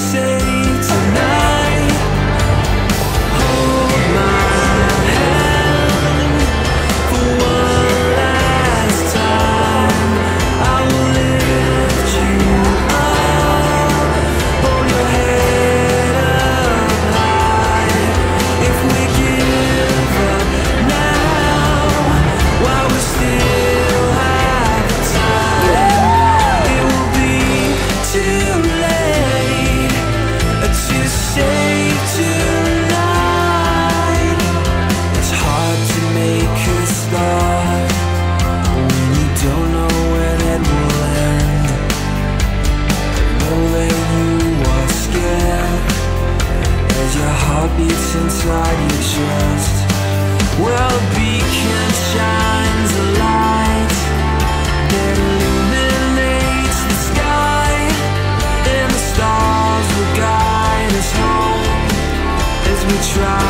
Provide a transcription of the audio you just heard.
say tonight? Hold my hand for one last time. I will lift you up, hold your head up high. If we give up now, while we still have time, it will be too late to save tonight. It's hard to make a start when you don't know where that will end. Know that you are scared as your heart beats inside your chest. Well, a beacon shines a light that illuminates the sky, and the stars will guide us home as we try